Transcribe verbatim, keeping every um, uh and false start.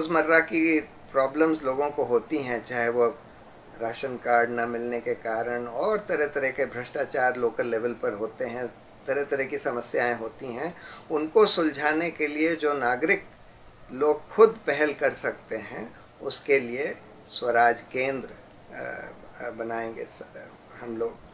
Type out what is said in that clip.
रोज़मर्रा की प्रॉब्लम्स लोगों को होती हैं, चाहे वो राशन कार्ड ना मिलने के कारण और तरह तरह के भ्रष्टाचार लोकल लेवल पर होते हैं, तरह तरह की समस्याएं होती हैं, उनको सुलझाने के लिए जो नागरिक लोग खुद पहल कर सकते हैं, उसके लिए स्वराज केंद्र बनाएंगे हम लोग।